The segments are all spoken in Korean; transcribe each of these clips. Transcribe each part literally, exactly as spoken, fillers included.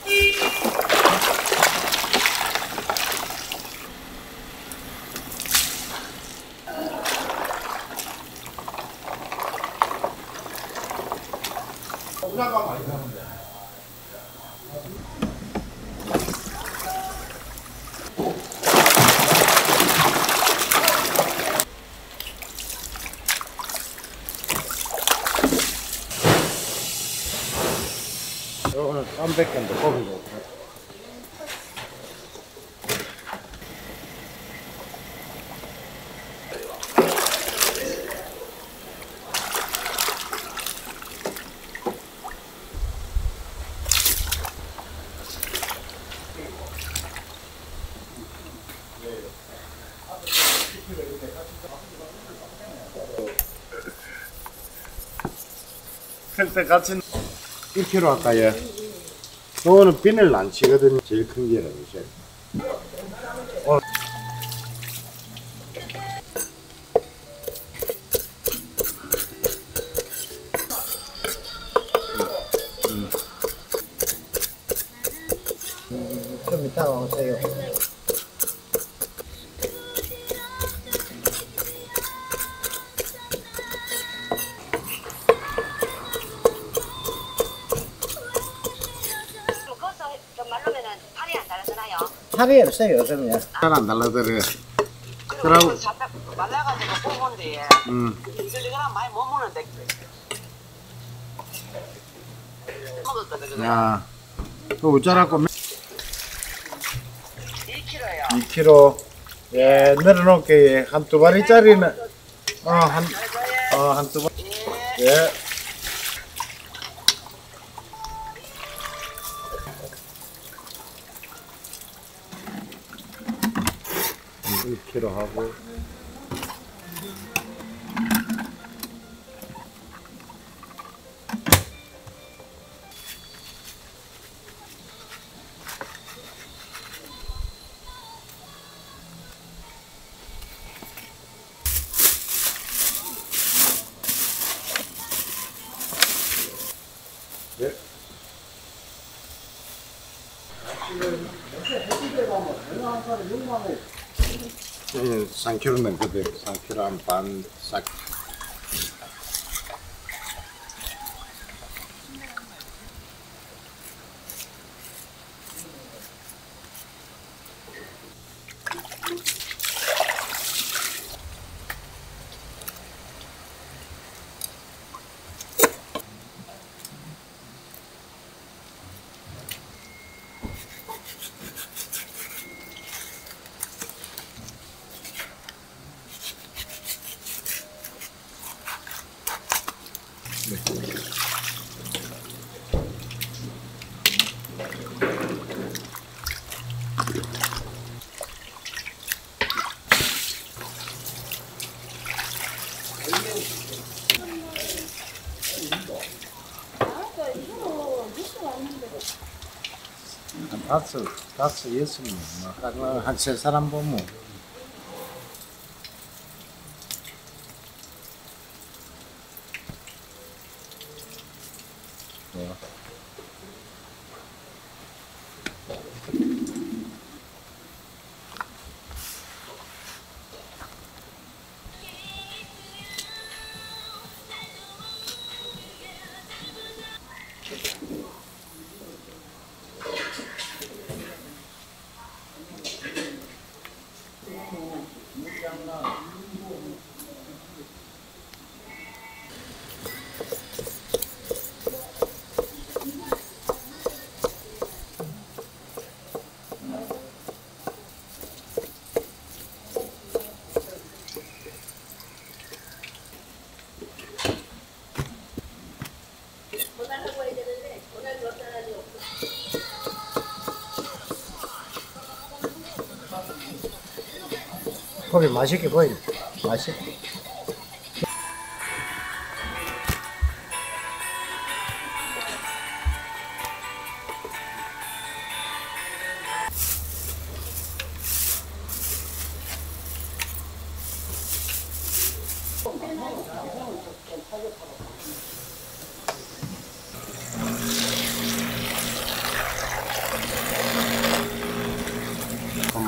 오늘 삼백 견도 고기고. 클때 같이 일 킬로그램 할까요? 이거는 비늘 안 치거든요. 제일 큰 게는 이제. 어. 음. 음, 좀 이따가 오세요. 살이 없어요 요즘에. 잘 안 달라들어요. 그리고 말라가지고 뽑은데 음. 이글이그랑 많이 못 먹는데 먹었거든. 야, 그 우짜라고 이 킬로예요. 이 킬로그램. 예, 늘어놓게 한 두 마리짜리는 어, 한, 어, 한 두 마리. 예. 일 킬로그램 하고. 네. 예, 삼 킬로그램 넘거든. 삼 킬로그램 반 싹. 한 다섯, 다섯, 여섯 명, 한 세 사람 보면. 네. 고기 맛있게 보이네. 맛있게.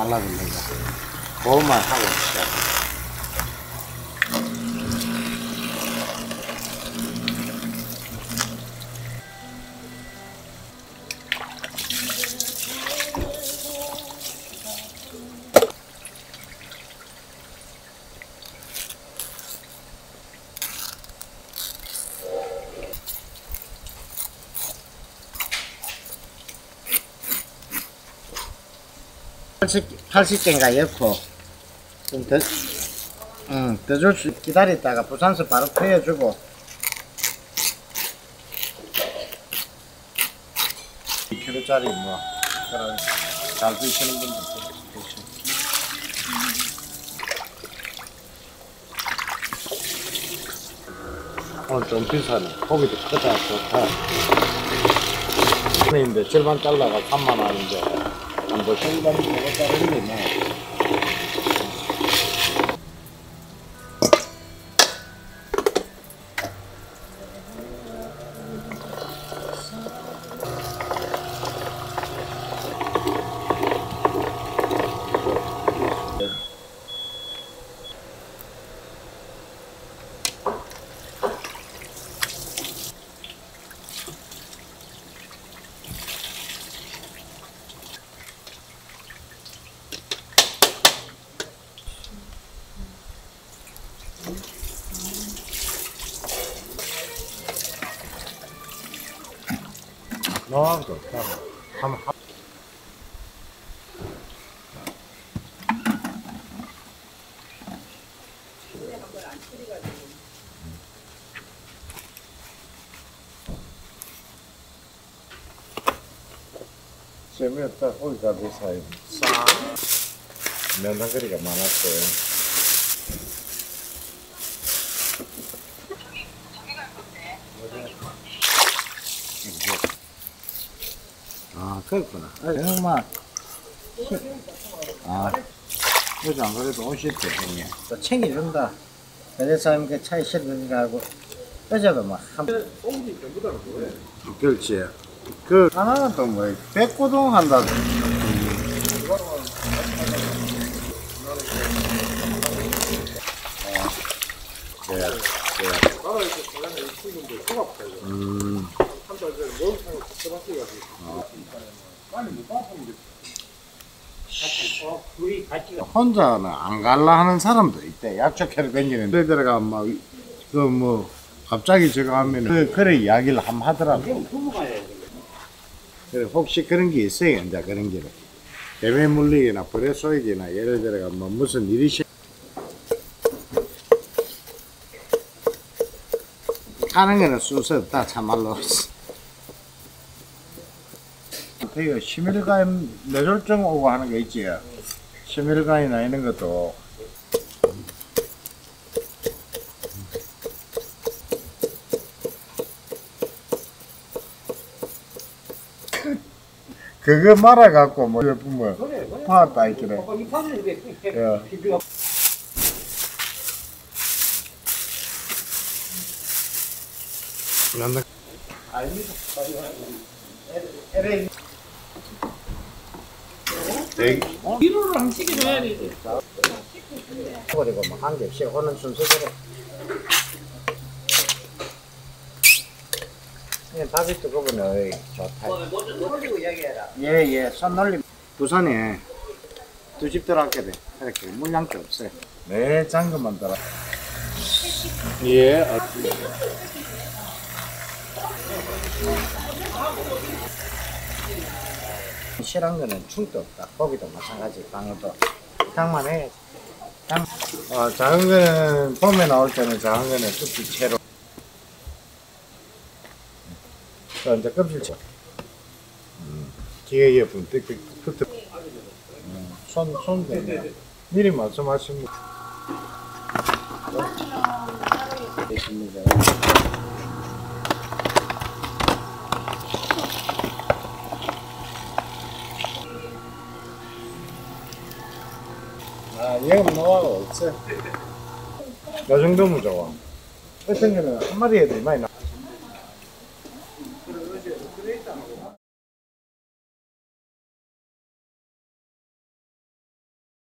말라들는 거. 그것만 하고 시작. 팔십 개인가 였고 좀 더, 응, 더 줄 수 기다렸다가 부산서 바로 펴주고 이 킬로짜리 뭐 그런 잘 드시는 분들 오늘 좀 비싸네. 고기도 크다 좋다. 근데 절반 잘라가 삼만 원인데 뭐 절반 저거 자르는데 뭐 너무 좋다. 한번 하... 재미없다. 고기가 비싸요. 싸. 면상거리가 많았어요. 아, 그렇구나. 정말. 아, 요즘 안 그래도 오실때 형님. 또 챙겨준다. 그래서 이렇게 차에 실으니까 하고, 어제도 막 한. 그렇지. 그, 하나는 또 뭐, 백구동 한다. 네, 네. 음. 혼자는 안 갈라 하는 사람도 있대. 약초캐로 댕기는데 그래 들어가 막 그 뭐 갑자기 저거 하면 그 그래 이야기를 한번 하더라고. 그래 혹시 그런 게 있어요, 이제 그런 게 대매 물리기나 불에 쏘이기나 예를 들어가 뭐 무슨 일이 시 하는 거는 순서 없다 참말로. 그 심혈관 뇌졸중 오고 하는 거 있지. 심혈관이나 이런 것도 그거 말아갖고 뭐 뭐 파왔다 있기래. 난다. 위로를 한 시기 줘야 되지. 그리고 뭐 한 개씩 오는 순서대로. 그냥 밥이 뜨거우면 좋다. 먼저 놀리고 이야기해라. 예예, 손 놀림. 부산에 두 집 들어가게 돼. 이렇게 물량도 없어요. 네, 잠깐만 들어. 예. 어. 실한 거는 충도 없다. 고기도 마찬가지. 방어도 탕만 해. 탕. 어, 작은 거는 봄에 나올 때는 작은 거는 뚝뚝 채로. 자, 이제 껍질째. 음, 기계 예쁜 띡띡 흩어. 음, 손, 손 대네. 미리 말씀하신 분. 됐습니다. 아, 얘는 노하가 없어. 요 정도면 좋아. 어떤 거는 한 마리 해도 많이 나.